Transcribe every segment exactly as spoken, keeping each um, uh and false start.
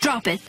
Drop it.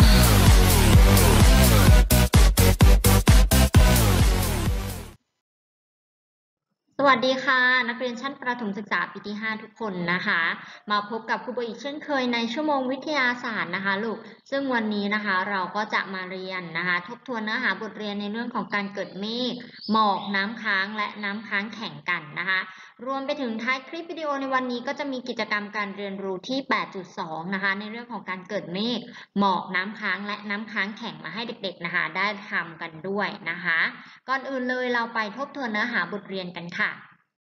สวัสดีค่ะนักเรียนชั้นประถมศึกษาปีที่ห้าทุกคนนะคะมาพบกับครูโบอีกเช่นเคยในชั่วโมงวิทยาศาสตร์นะคะลูกซึ่งวันนี้นะคะเราก็จะมาเรียนนะคะทบทวนเนื้อหาบทเรียนในเรื่องของการเกิดเมฆหมอกน้ำค้างและน้ำค้างแข็งกันนะคะรวมไปถึงท้ายคลิปวิดีโอในวันนี้ก็จะมีกิจกรรมการเรียนรู้ที่ แปดจุดสอง นะคะในเรื่องของการเกิดเมฆหมอกน้ำค้างและน้ำค้างแข็งมาให้เด็กๆนะคะได้ทำกันด้วยนะคะก่อนอื่นเลยเราไปทบทวนเนื้อหาบทเรียนกันค่ะ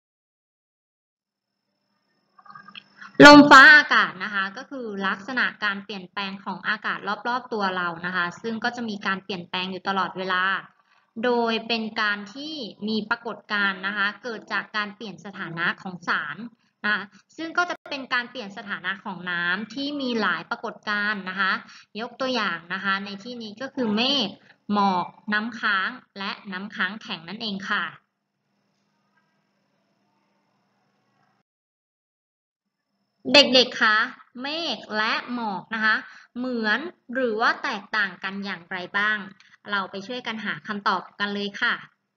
ลมฟ้าอากาศนะคะก็คือลักษณะการเปลี่ยนแปลงของอากาศรอบๆตัวเรานะคะซึ่งก็จะมีการเปลี่ยนแปลงอยู่ตลอดเวลาโดยเป็นการที่มีปรากฏการณ์นะคะเกิดจากการเปลี่ยนสถานะของสารนะซึ่งก็จะเป็นการเปลี่ยนสถานะของน้ำที่มีหลายปรากฏการณ์นะคะยกตัวอย่างนะคะในที่นี้ก็คือเมฆหมอกน้ำค้างและน้ำค้างแข็งนั่นเองค่ะเด็กๆ คะ เมฆและหมอกนะคะ เหมือนหรือว่าแตกต่างกันอย่างไรบ้าง เราไปช่วยกันหาคำตอบกันเลยค่ะ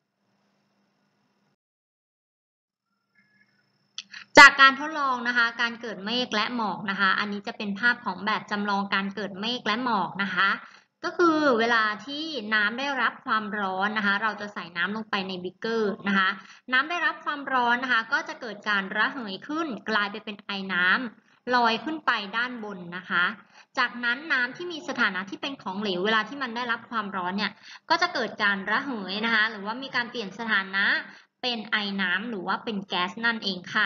จากการทดลองนะคะ การเกิดเมฆและหมอกนะคะ อันนี้จะเป็นภาพของแบบจำลองการเกิดเมฆและหมอกนะคะ ก็คือเวลาที่น้ำได้รับความร้อนนะคะ เราจะใส่น้ำลงไปในบิ๊กเกอร์นะคะ น้ำได้รับความร้อนนะคะ ก็จะเกิดการระเหยขึ้นกลายไปเป็นไอน้ำลอยขึ้นไปด้านบนนะคะ จากนั้นน้ำที่มีสถานะที่เป็นของเหลวเวลาที่มันได้รับความร้อนเนี่ยก็จะเกิดการระเหยนะคะหรือว่ามีการเปลี่ยนสถานะเป็นไอน้ำหรือว่าเป็นแก๊สนั่นเองค่ะ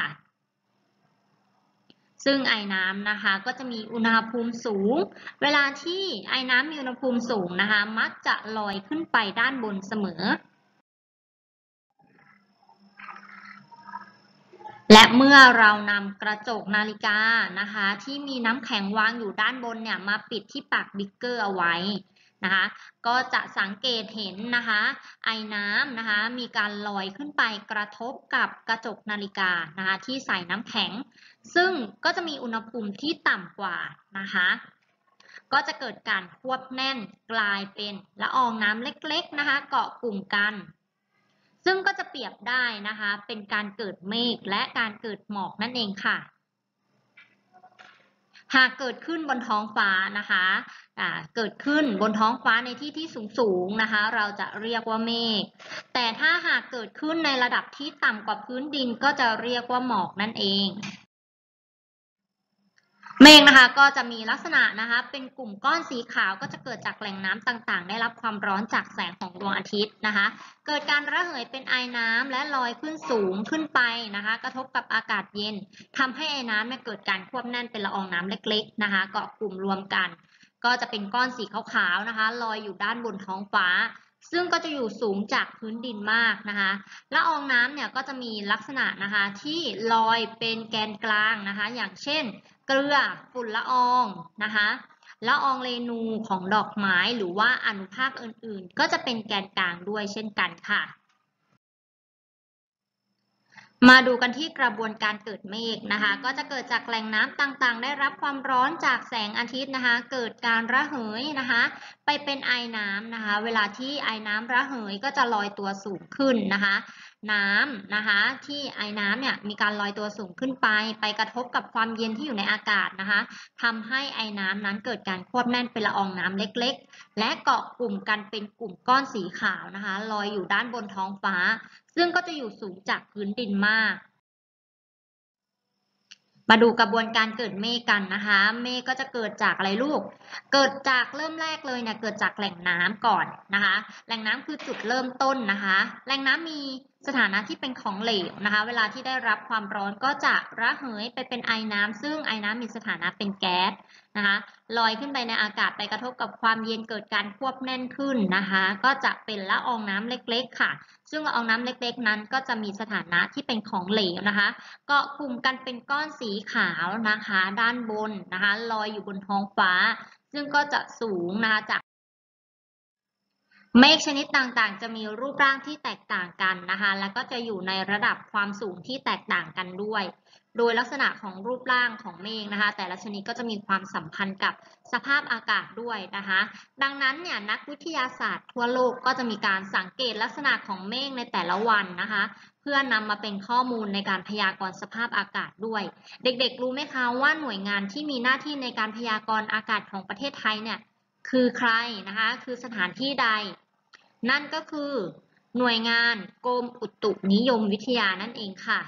ซึ่งไอน้ำนะคะก็จะมีอุณหภูมิสูงเวลาที่ไอน้ำมีอุณหภูมิสูงนะคะมักจะลอยขึ้นไปด้านบนเสมอและเมื่อเรานำกระจกนาฬิกานะคะที่มีน้ำแข็งวางอยู่ด้านบนเนี่ยมาปิดที่ปากบิ๊กเกอร์เอาไว้นะคะก็จะสังเกตเห็นนะคะไอน้ำนะคะมีการลอยขึ้นไปกระทบกับกระจกนาฬิกานะคะที่ใส่น้ำแข็งซึ่งก็จะมีอุณหภูมิที่ต่ำกว่านะคะก็จะเกิดการควบแน่นกลายเป็นละอองน้ำเล็กๆนะคะเกาะกลุ่มกันซึ่งก็จะเปรียบได้นะคะเป็นการเกิดเมฆและการเกิดหมอกนั่นเองค่ะหากเกิดขึ้นบนท้องฟ้านะคะเกิดขึ้นบนท้องฟ้าในที่ที่สูงๆนะคะเราจะเรียกว่าเมฆแต่ถ้าหากเกิดขึ้นในระดับที่ต่ำกว่าพื้นดินก็จะเรียกว่าหมอกนั่นเองเมฆนะคะก็จะมีลักษณะนะคะเป็นกลุ่มก้อนสีขาวก็จะเกิดจากแหล่งน้ำต่างๆได้รับความร้อนจากแสงของดวงอาทิตย์นะคะเกิดการระเหยเป็นไอน้ำและลอยขึ้นสูงขึ้นไปนะคะกระทบกับอากาศเย็นทำให้ไอน้ำเกิดการควบแน่นเป็นละอองน้ำเล็กๆนะคะเกาะกลุ่มรวมกันก็จะเป็นก้อนสีขาวๆนะคะลอยอยู่ด้านบนท้องฟ้าซึ่งก็จะอยู่สูงจากพื้นดินมากนะคะละอองน้ำเนี่ยก็จะมีลักษณะนะคะที่ลอยเป็นแกนกลางนะคะอย่างเช่นเกลือฝุ่นละอองนะคะละอองเรนูของดอกไม้หรือว่าอนุภาคอื่นๆก็จะเป็นแกนกลางด้วยเช่นกันค่ะมาดูกันที่กระบวนการเกิดเมฆนะคะก็จะเกิดจากแหล่งน้ำต่างๆได้รับความร้อนจากแสงอาทิตย์นะคะเกิดการระเหยนะคะไปเป็นไอน้ำนะคะเวลาที่ไอน้ำระเหยก็จะลอยตัวสูงขึ้นนะคะน้ำนะคะที่ไอน้ำเนี่ยมีการลอยตัวสูงขึ้นไปไปกระทบกับความเย็นที่อยู่ในอากาศนะคะทำให้ไอน้ำนั้นเกิดการควบแน่นเป็นละอองน้ำเล็กๆและเกาะกลุ่มกันเป็นกลุ่มก้อนสีขาวนะคะลอยอยู่ด้านบนท้องฟ้าซึ่งก็จะอยู่สูงจากพื้นดินมากมาดูกระบวนการเกิดเมฆกันนะคะเมฆก็จะเกิดจากอะไรลูกเกิดจากเริ่มแรกเลยเนี่ยเกิดจากแหล่งน้ำก่อนนะคะแหล่งน้ำคือจุดเริ่มต้นนะคะแหล่งน้ำมีสถานะที่เป็นของเหลวนะคะเวลาที่ได้รับความร้อนก็จะระเหยไปเป็นไอน้ำซึ่งไอน้ำมีสถานะเป็นแก๊สนะคะลอยขึ้นไปในอากาศไปกระทบกับความเย็นเกิดการควบแน่นขึ้นนะคะก็จะเป็นละอองน้ำเล็กๆค่ะซึ่งละอองน้ำเล็กๆนั้นก็จะมีสถานะที่เป็นของเหลวนะคะเกาะกลุ่มกันเป็นก้อนสีขาวนะคะด้านบนนะคะลอยอยู่บนท้องฟ้าซึ่งก็จะสูงนะคะจากเมฆชนิดต่างๆจะมีรูปร่างที่แตกต่างกันนะคะแล้วก็จะอยู่ในระดับความสูงที่แตกต่างกันด้วยโดยลักษณะของรูปร่างของเมฆนะคะแต่ละชนิดก็จะมีความสัมพันธ์กับสภาพอากาศด้วยนะคะดังนั้นเนี่ยนักวิทยาศาสตร์ทั่วโลกก็จะมีการสังเกตลักษณะของเมฆในแต่ละวันนะคะเพื่อนำมาเป็นข้อมูลในการพยากรณ์สภาพอากาศด้วยเด็กๆรู้ไหมคะว่าหน่วยงานที่มีหน้าที่ในการพยากรณ์อากาศของประเทศไทยเนี่ยคือใครนะคะคือสถานที่ใดนั่นก็คือหน่วยงานกรมอุตุนิยมวิทยานั่นเองค่ะ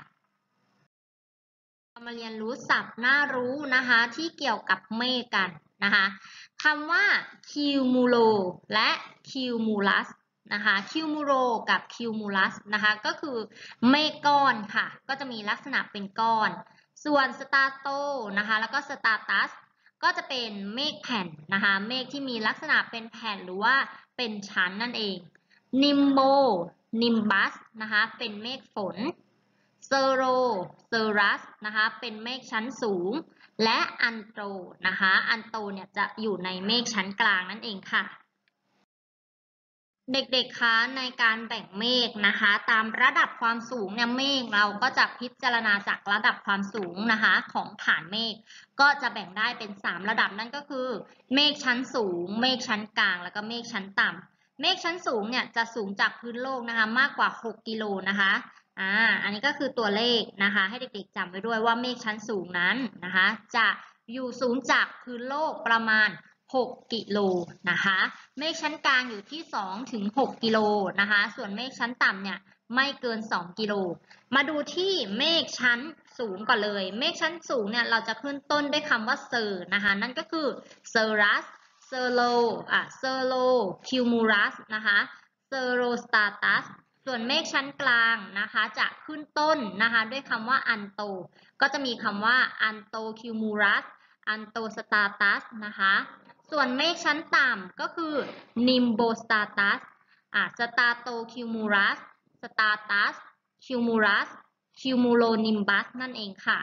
เรามาเรียนรู้ศัพท์น่ารู้นะคะที่เกี่ยวกับเมฆกันนะคะคำว่า cumulo และ cumulus นะคะ cumulo กับ cumulus นะคะก็คือเมฆก้อนค่ะก็จะมีลักษณะเป็นก้อนส่วน strato นะคะแล้วก็ stratus ก็จะเป็นเมฆแผ่นนะคะเมฆที่มีลักษณะเป็นแผ่นหรือว่าเป็นชั้นนั่นเอง nimbo nimbus นะคะเป็นเมฆฝน เซโรเซรัสนะคะเป็นเมฆชั้นสูงและอันโตนะคะอันโตเนี่ยจะอยู่ในเมฆชั้นกลางนั่นเองค่ะเด็กๆคะในการแบ่งเมฆนะคะตามระดับความสูงเนี่ยเมฆเราก็จะพิจารณาจากระดับความสูงนะคะของฐานเมฆก็จะแบ่งได้เป็นสามระดับนั่นก็คือเมฆชั้นสูงเมฆชั้นกลางแล้วก็เมฆชั้นต่ำเมฆชั้นสูงเนี่ยจะสูงจากพื้นโลกนะคะมากกว่าหกกิโลนะคะอ่าอันนี้ก็คือตัวเลขนะคะให้เด็กๆจำไว้ด้วยว่าเมฆชั้นสูงนั้นนะคะจะอยู่สูงจากพื้นโลกประมาณหกกิโลนะคะเมฆชั้นกลางอยู่ที่สองถึงหกกิโลนะคะส่วนเมฆชั้นต่ำเนี่ยไม่เกินสองกิโลมาดูที่เมฆชั้นสูงก่อนเลยเมฆชั้นสูงเนี่ยเราจะขึ้นต้นด้วยคำว่าเซอร์นะคะนั่นก็คือเซอรัสเซอโลอ่ะเซอโลคิวมูรัสนะคะเซอโรสตาตัสส่วนเมฆชั้นกลางนะคะจะขึ้นต้นนะคะด้วยคำว่าอันโตก็จะมีคำว่าอันโตคิวมูรัสอันโตสตาตัสนะคะส่วนเมฆชั้นต่ำก็คือ nimbostratus อ่ะ stratocumulus stratus cumulus cumulonimbus นั่นเองค่ะ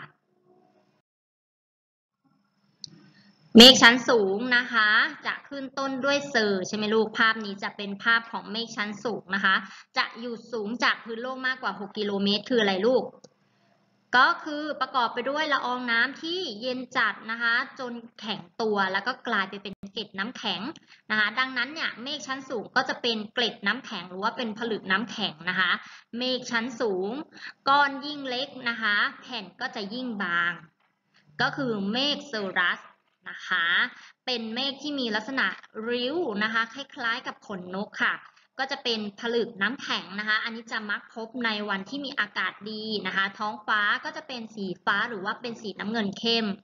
เมฆชั้นสูงนะคะจะขึ้นต้นด้วยเซอร์ใช่ไหมลูกภาพนี้จะเป็นภาพของเมฆชั้นสูงนะคะจะอยู่สูงจากพื้นโลกมากกว่าหกกิโลเมตรคืออะไรลูกก็คือประกอบไปด้วยละอองน้ำที่เย็นจัดนะคะจนแข็งตัวแล้วก็กลายไปเป็นเกล็ดน้ำแข็งนะคะดังนั้นเนี่ยเมฆชั้นสูงก็จะเป็นเกล็ดน้ำแข็งหรือว่าเป็นผลึกน้ำแข็งนะคะเมฆชั้นสูงก้อนยิ่งเล็กนะคะแผ่นก็จะยิ่งบางก็คือเมฆเซอรัสนะคะเป็นเมฆที่มีลักษณะริ้วนะคะคล้ายๆกับขนนกค่ะก็จะเป็นผลึกน้ำแข็งนะคะอันนี้จะมักพบในวันที่มีอากาศดีนะคะท้องฟ้าก็จะเป็นสีฟ้าหรือว่าเป็นสีน้ำเงินเข้ม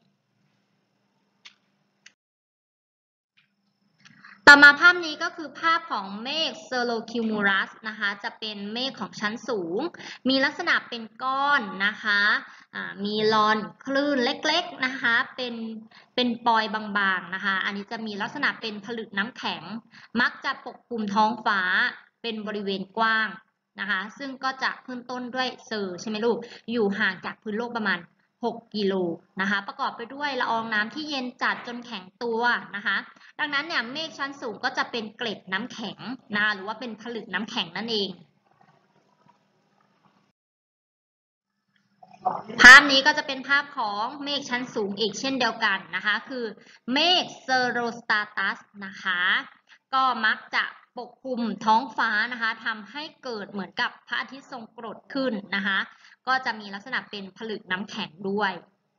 ต่อมาภาพนี้ก็คือภาพของเมฆเซโลคิวมูรัสนะคะจะเป็นเมฆของชั้นสูงมีลักษณะเป็นก้อนนะคะมีลอนคลื่นเล็กๆนะคะเป็นเป็นปอยบางๆนะคะอันนี้จะมีลักษณะเป็นผลึกน้ำแข็งมักจะปกคลุมท้องฟ้าเป็นบริเวณกว้างนะคะซึ่งก็จะขึ้นต้นด้วยเซอร์ใช่ไหมลูกอยู่ห่างจากพื้นโลกประมาณหกกิโลนะคะประกอบไปด้วยละอองน้ำที่เย็นจัดจนแข็งตัวนะคะดังนั้นเนี่ยเมฆชั้นสูงก็จะเป็นเกล็ดน้ำแข็งนะหรือว่าเป็นผลึกน้ำแข็งนั่นเองภาพนี้ก็จะเป็นภาพของเมฆชั้นสูงอีกเช่นเดียวกันนะคะคือเมฆเซโรสตาตัสนะคะก็มักจะปกคลุมท้องฟ้านะคะทำให้เกิดเหมือนกับพระอาทิตย์ทรงกรดขึ้นนะคะก็จะมีลักษณะเป็นผลึกน้ำแข็งด้วย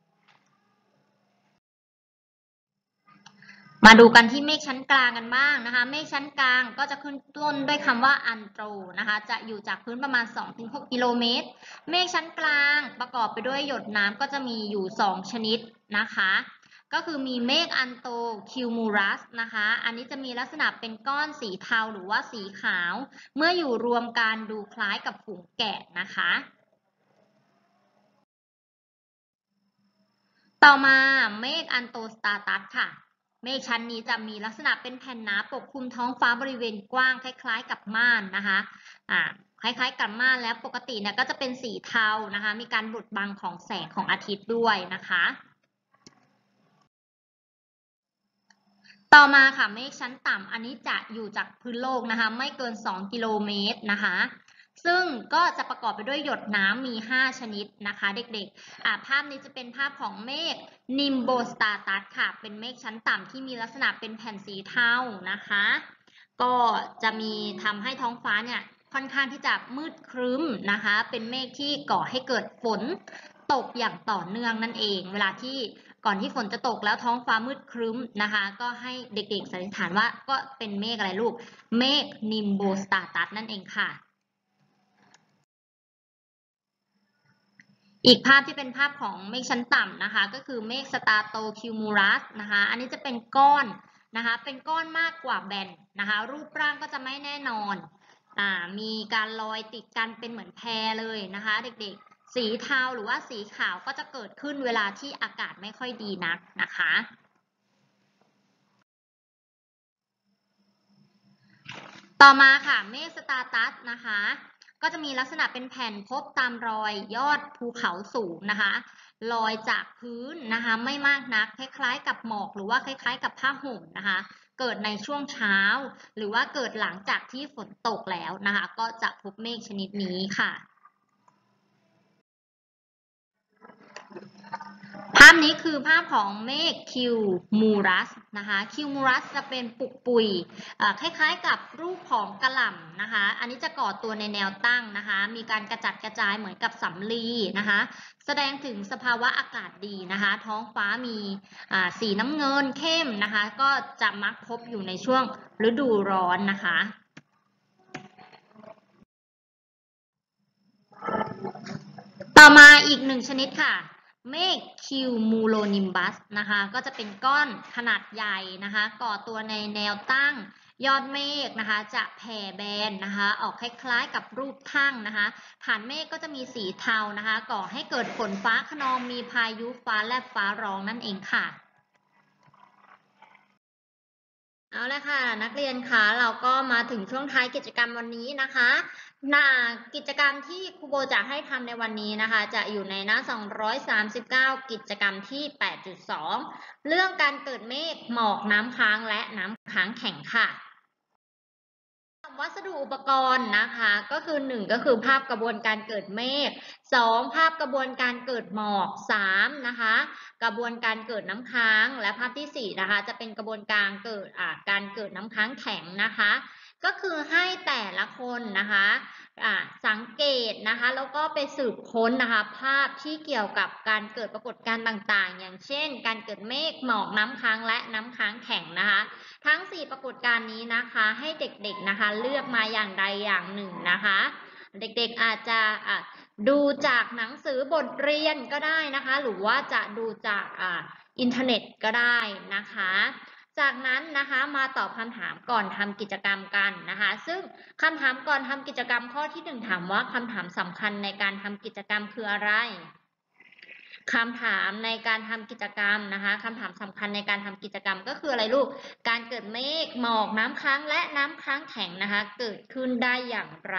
มาดูกันที่เมฆชั้นกลางกันบ้างนะคะเมฆชั้นกลางก็จะขึ้นต้นด้วยคำว่าอันโตรนะคะจะอยู่จากพื้นประมาณ สองถึงหก กิโลเมตรเมฆชั้นกลางประกอบไปด้วยหยดน้ำก็จะมีอยู่สองชนิดนะคะก็คือมีเมฆอันโตคิวมูรัสนะคะอันนี้จะมีลักษณะเป็นก้อนสีเทาหรือว่าสีขาวเมื่ออยู่รวมกันดูคล้ายกับฝูงแกะนะคะต่อมาเมฆอันโตสตาตัสค่ะเมฆชั้นนี้จะมีลักษณะเป็นแผ่นหนาปกคลุมท้องฟ้าบริเวณกว้างคล้ายๆกับม่านนะคะอ่าคล้ายๆกับม่านแล้วปกติเนี่ยก็จะเป็นสีเทานะคะมีการบดบังของแสงของอาทิตย์ด้วยนะคะต่อมาค่ะเมฆชั้นต่ำอันนี้จะอยู่จากพื้นโลกนะคะไม่เกินสองกิโลเมตรนะคะซึ่งก็จะประกอบไปด้วยหยดน้ำมีห้าชนิดนะคะเด็กๆอ่าภาพนี้จะเป็นภาพของเมฆนิมโบสตาตัสค่ะเป็นเมฆชั้นต่ำที่มีลักษณะเป็นแผ่นสีเทานะคะก็จะมีทำให้ท้องฟ้าเนี่ยค่อนข้างที่จะมืดครึ้มนะคะเป็นเมฆที่ก่อให้เกิดฝนตกอย่างต่อเนื่องนั่นเองเวลาที่ก่อนที่ฝนจะตกแล้วท้องฟ้ามืดครึ้มนะคะก็ให้เด็กๆสันนิษฐานว่าก็เป็นเมฆอะไรลูกเมฆนิมโบสตาตัสนั่นเองค่ะอีกภาพที่เป็นภาพของเมฆชั้นต่ำนะคะก็คือเมฆสตาโตคิวมูลัสนะคะอันนี้จะเป็นก้อนนะคะเป็นก้อนมากกว่าแบนนะคะรูปร่างก็จะไม่แน่นอนอ่ามีการลอยติดกันเป็นเหมือนแพรเลยนะคะเด็กๆสีเทาหรือว่าสีขาวก็จะเกิดขึ้นเวลาที่อากาศไม่ค่อยดีนักนะคะต่อมาค่ะเมฆสตาตัสนะคะก็จะมีลักษณะเป็นแผ่นพบตามรอยยอดภูเขาสูงนะคะลอยจากพื้นนะคะไม่มากนักคล้ายๆกับหมอกหรือว่าคล้ายๆกับผ้าห่มนะคะเกิดในช่วงเช้าหรือว่าเกิดหลังจากที่ฝนตกแล้วนะคะก็จะพบเมฆชนิดนี้ค่ะ ภาพนี้คือภาพของเมฆคิวมูรัสนะคะคิวมูรัสจะเป็นปุกปุยคล้ายๆกับรูปของกระหล่ำนะคะอันนี้จะก่อตัวในแนวตั้งนะคะมีการกระจัดกระจายเหมือนกับสำลีนะคะแสดงถึงสภาวะอากาศดีนะคะท้องฟ้ามีสีน้ำเงินเข้มนะคะก็จะมักพบอยู่ในช่วงฤดูร้อนนะคะต่อมาอีกหนึ่งชนิดค่ะเมฆคิวมูโลนิมบัสนะคะก็จะเป็นก้อนขนาดใหญ่นะคะก่อตัวในแนวตั้งยอดเมฆนะคะจะแผ่แบนนะคะออกคล้ายๆกับรูปทั่งนะคะฐานเมฆก็จะมีสีเทานะคะก่อให้เกิดฝนฟ้าคะนองมีพายุฟ้าแลบฟ้าร้องนั่นเองค่ะเอาละค่ะนักเรียนคะเราก็มาถึงช่วงท้ายกิจกรรมวันนี้นะคะนากิจกรรมที่ครูโบจะให้ทำในวันนี้นะคะจะอยู่ในหน้าสองร้อยสามสิบเก้ากิจกรรมที่ แปดจุดสอง เรื่องการเกิดเมฆหมอกน้ำค้างและน้ำค้างแข็งค่ะวัสดุอุปกรณ์นะคะก็คือหนึ่งก็คือภาพกระบวนการเกิดเมฆสองภาพกระบวนการเกิดหมอกสามนะคะกระบวนการเกิดน้ำค้างและภาพที่สี่นะคะจะเป็นกระบวนการเกิดอ่าการเกิดน้ำค้างแข็งนะคะก็คือให้แต่ละคนนะคะอ่าสังเกตนะคะแล้วก็ไปสืบค้นนะคะภาพที่เกี่ยวกับการเกิดปรากฏการณ์ต่างๆอย่างเช่นการเกิดเมฆหมอกน้ำค้างและน้ำค้างแข็งนะคะทั้งสี่ปรากฏการณ์นี้นะคะให้เด็กๆนะคะเลือกมาอย่างใดอย่างหนึ่งนะคะเด็กๆอาจจะดูจากหนังสือบทเรียนก็ได้นะคะหรือว่าจะดูจากอ่าอินเทอร์เน็ตก็ได้นะคะจากนั้นนะคะมาตอบคำถามก่อนทำกิจกรรมกันนะคะซึ่งคำถามก่อนทำกิจกรรมข้อที่หนึ่งถามว่าคำถามสำคัญในการทำกิจกรรมคืออะไรคำถามในการทำกิจกรรมนะคะคำถามสำคัญในการทำกิจกรรมก็คืออะไรลูกการเกิดเมฆหมอกน้ำค้างและน้ำค้างแข็งนะคะเกิดขึ้นได้อย่างไร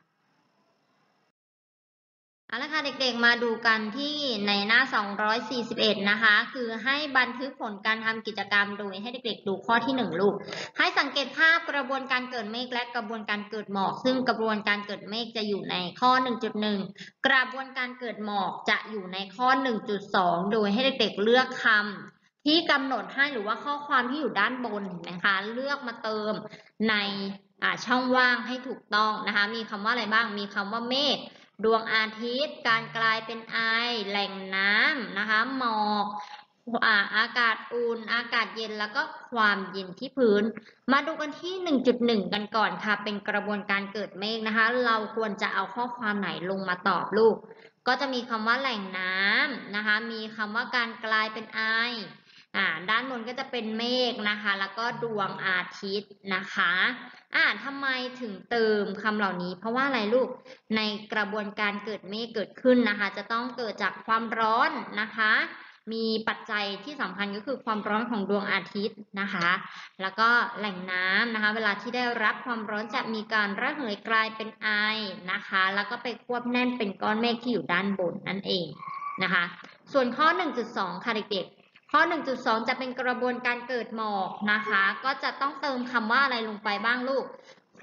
เอาละค่ะเด็กๆมาดูกันที่ในหน้าสองร้อยสี่สิบเอ็ดนะคะคือให้บันทึกผลการทำกิจกรรมโดยให้เด็กๆดูข้อที่หนึ่งลูกให้สังเกตภาพกระบวนการเกิดเมฆและกระบวนการเกิดหมอกซึ่งกระบวนการเกิดเมฆจะอยู่ในข้อ หนึ่งจุดหนึ่ง กระบวนการเกิดหมอกจะอยู่ในข้อ หนึ่งจุดสอง โดยให้เด็กๆเลือกคำที่กำหนดให้หรือว่าข้อความที่อยู่ด้านบนนะคะเลือกมาเติมในช่องว่างให้ถูกต้องนะคะมีคำว่าอะไรบ้างมีคำว่าเมฆดวงอาทิตย์การกลายเป็นไอแหล่งน้ำนะคะหมอกอากาศอุ่นอากาศเย็นแล้วก็ความเย็นที่พื้นมาดูกันที่ หนึ่งจุดหนึ่ง กันก่อนค่ะเป็นกระบวนการเกิดเมฆนะคะเราควรจะเอาข้อความไหนลงมาตอบลูกก็จะมีคำว่าแหล่งน้ำนะคะมีคำว่าการกลายเป็นไออ่าด้านบนก็จะเป็นเมฆนะคะแล้วก็ดวงอาทิตย์นะคะอ่าทำไมถึงเติมคำเหล่านี้เพราะว่าอะไรลูกในกระบวนการเกิดเมฆเกิดขึ้นนะคะจะต้องเกิดจากความร้อนนะคะมีปัจจัยที่สำคัญก็คือความร้อนของดวงอาทิตย์นะคะแล้วก็แหล่งน้ำนะคะเวลาที่ได้รับความร้อนจะมีการระเหยกลายเป็นไอนะคะแล้วก็ไปควบแน่นเป็นก้อนเมฆที่อยู่ด้านบนนั่นเองนะคะส่วนข้อ หนึ่งจุดสอง ค่ะเด็กๆข้อ หนึ่งจุดสอง จะเป็นกระบวนการเกิดหมอกนะคะก็จะต้องเติมคำว่าอะไรลงไปบ้างลูกค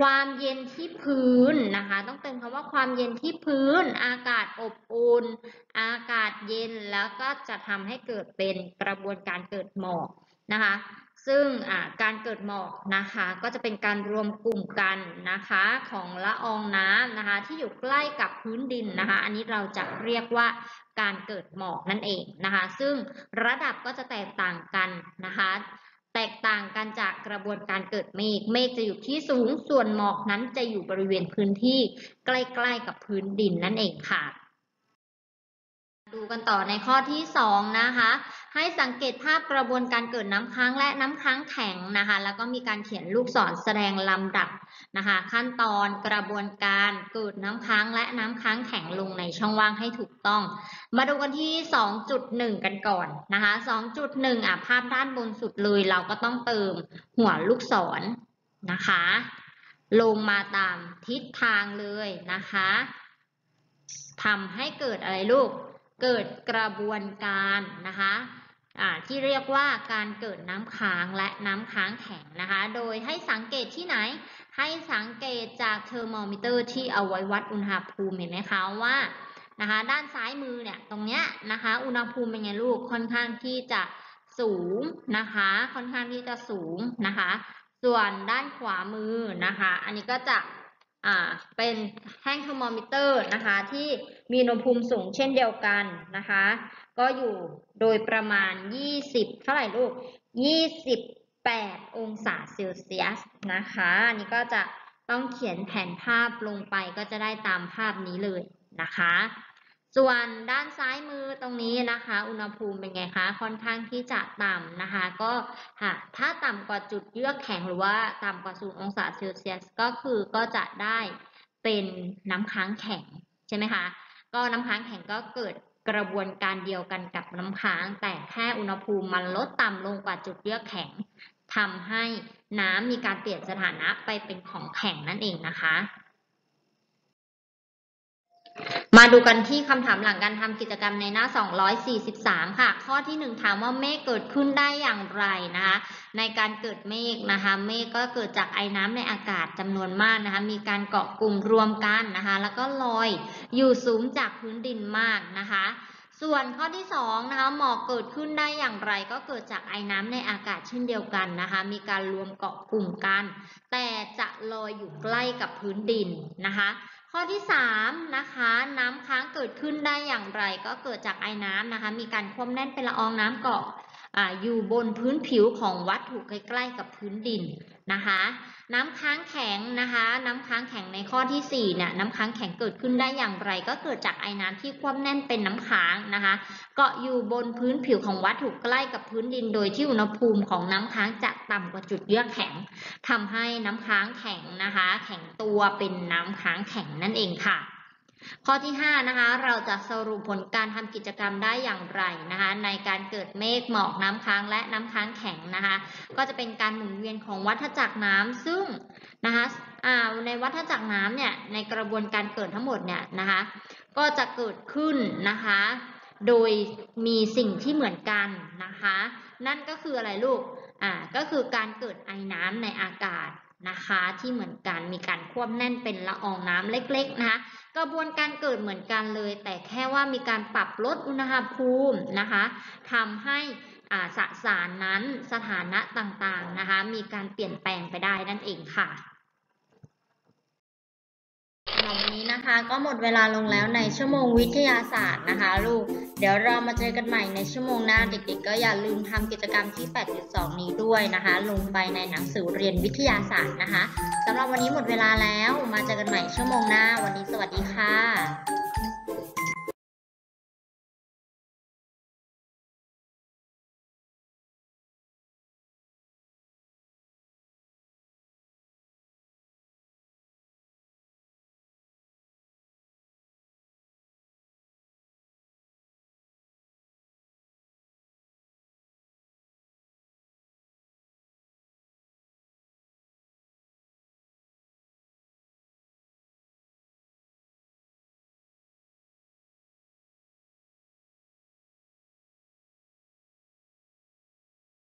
ความเย็นที่พื้นนะคะต้องเติมคำว่าความเย็นที่พื้นอากาศอบอุ่นอากาศเย็นแล้วก็จะทำให้เกิดเป็นกระบวนการเกิดหมอกนะคะซึ่งการเกิดหมอกนะคะก็จะเป็นการรวมกลุ่มกันนะคะของละอองน้ำนะคะที่อยู่ใกล้กับพื้นดินนะคะอันนี้เราจะเรียกว่าการเกิดหมอกนั่นเองนะคะซึ่งระดับก็จะแตกต่างกันนะคะแตกต่างกันจากกระบวนการเกิดเมฆเมฆจะอยู่ที่สูงส่วนหมอกนั้นจะอยู่บริเวณพื้นที่ใกล้ๆกับพื้นดินนั่นเองค่ะดูกันต่อในข้อที่สองนะคะให้สังเกตภาพกระบวนการเกิดน้ำค้างและน้ำค้างแข็งนะคะแล้วก็มีการเขียนลูกศรแสดงลำดับนะคะขั้นตอนกระบวนการเกิดน้ำค้างและน้ำค้างแข็งลงในช่องว่างให้ถูกต้องมาดูกันที่ สองจุดหนึ่ง กันก่อนนะคะ สองจุดหนึ่ง อ่ะภาพด้านบนสุดเลยเราก็ต้องเติมหัวลูกศรนะคะลงมาตามทิศทางเลยนะคะทำให้เกิดอะไรลูกเกิดกระบวนการนะคะที่เรียกว่าการเกิดน้ำค้างและน้ำค้างแข็งนะคะโดยให้สังเกตที่ไหนให้สังเกตจากเทอร์โมมิเตอร์ที่เอาไว้วัดอุณหภูมิเห็นไหมคะว่านะคะด้านซ้ายมือเนี่ยตรงเนี้ยนะคะอุณหภูมิเป็นไงลูกค่อนข้างที่จะสูงนะคะค่อนข้างที่จะสูงนะคะส่วนด้านขวามือนะคะอันนี้ก็จะอ่าเป็นแท่งเทอร์โมมิเตอร์นะคะที่มีอุณหภูมิสูงเช่นเดียวกันนะคะก็อยู่โดยประมาณยี่สิบเท่าไหร่ลูกยี่สิบแปดองศาเซลเซียสนะคะอันนี้ก็จะต้องเขียนแผนภาพลงไปก็จะได้ตามภาพนี้เลยนะคะส่วนด้านซ้ายมือตรงนี้นะคะอุณหภูมิเป็นไงคะค่อนข้างที่จะต่ำนะคะก็ถ้าต่ำกว่าจุดเยือกแข็งหรือว่าต่ำกว่าศูนย์องศาเซลเซียสก็คือก็จะได้เป็นน้ำค้างแข็งใช่ไหมคะก็น้ำค้างแข็งก็เกิดกระบวนการเดียวกันกับน้ำค้างแต่แค่อุณหภูมิมันลดต่ำลงกว่าจุดเยือกแข็งทำให้น้ำมีการเปลี่ยนสถานะไปเป็นของแข็งนั่นเองนะคะมาดูกันที่คำถามหลังการทำกิจกรรมในหน้าสองร้อยสี่สิบสามค่ะข้อที่หนึ่งถามว่าเมฆเกิดขึ้นได้อย่างไรนะคะในการเกิดเมฆนะคะเมฆก็เกิดจากไอน้ำในอากาศจำนวนมากนะคะมีการเกาะกลุ่มรวมกันนะคะแล้วก็ลอยอยู่สูงจากพื้นดินมากนะคะส่วนข้อที่สองนะคะหมอกเกิดขึ้นได้อย่างไรก็เกิดจากไอน้ำในอากาศเช่นเดียวกันนะคะมีการรวมเกาะกลุ่มกันแต่จะลอยอยู่ใกล้กับพื้นดินนะคะข้อที่สามนะคะน้ำค้างเกิดขึ้นได้อย่างไรก็เกิดจากไอน้ำนะคะมีการควบแน่นเป็นละอองน้ำเกาะ อ, อยู่บนพื้นผิวของวัตถุใกล้ๆกับพื้นดินนะคะน้ำค้างแข็งนะคะน้ำค้างแข็งในข้อที่สี่เนี่ยน้ำค้างแข็งเกิดขึ้นได้อย่างไรก็เกิดจากไอน้ำที่ควบแน่นเป็นน้ำค้างนะคะเกาะอยู่บนพื้นผิวของวัตถุใกล้กับพื้นดินโดยที่อุณหภูมิของน้ำค้างจะต่ำกว่าจุดเยือกแข็งทำให้น้ำค้างแข็งนะคะแข็งตัวเป็นน้ำค้างแข็งนั่นเองค่ะข้อที่ห้านะคะเราจะสรุปผลการทำกิจกรรมได้อย่างไรนะคะในการเกิดเมฆหมอกน้ำค้างและน้ำค้างแข็งนะคะก็จะเป็นการหมุนเวียนของวัฏจักรน้ำซึ่งนะคะในวัฏจักรน้ำเนี่ยในกระบวนการเกิดทั้งหมดเนี่ยนะคะก็จะเกิดขึ้นนะคะโดยมีสิ่งที่เหมือนกันนะคะนั่นก็คืออะไรลูกอ่าก็คือการเกิดไอน้ำในอากาศนะคะที่เหมือนกันมีการควบแน่นเป็นละอองน้ำเล็กๆนะคะกระบวนการเกิดเหมือนกันเลยแต่แค่ว่ามีการปรับลดอุณหภูมินะคะทำให้สสารนั้นสถานะต่างๆนะคะมีการเปลี่ยนแปลงไปได้นั่นเองค่ะวันนี้นะคะก็หมดเวลาลงแล้วในชั่วโมงวิทยาศาสตร์นะคะลูกเดี๋ยวเรามาเจอกันใหม่ในชั่วโมงหน้าเด็กๆก็อย่าลืมทำกิจกรรมที่ แปดจุดสอง นี้ด้วยนะคะลงไปในหนังสือเรียนวิทยาศาสตร์นะคะสำหรับวันนี้หมดเวลาแล้วมาเจอกันใหม่ชั่วโมงหน้าวันนี้สวัสดีค่ะ